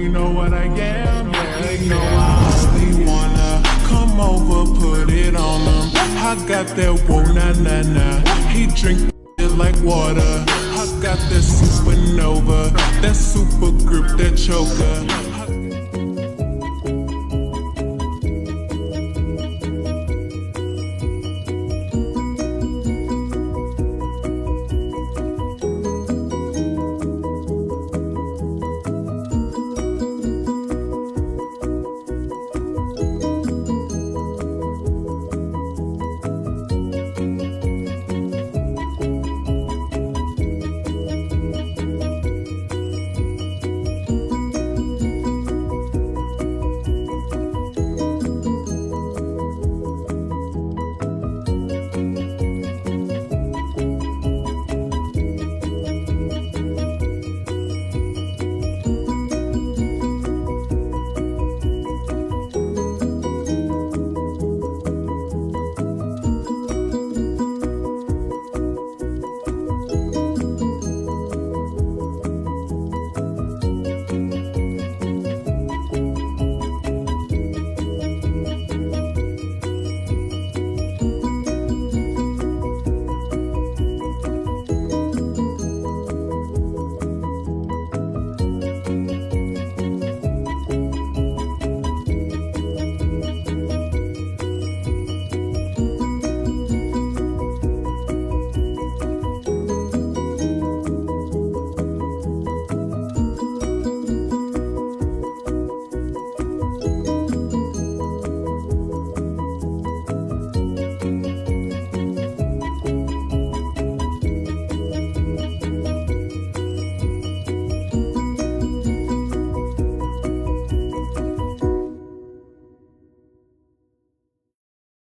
you know what I am, yeah. They know I only wanna come over, put it on him. I got that whoa, nah. He drink it like water. I got that supernova, that super grip, that choker.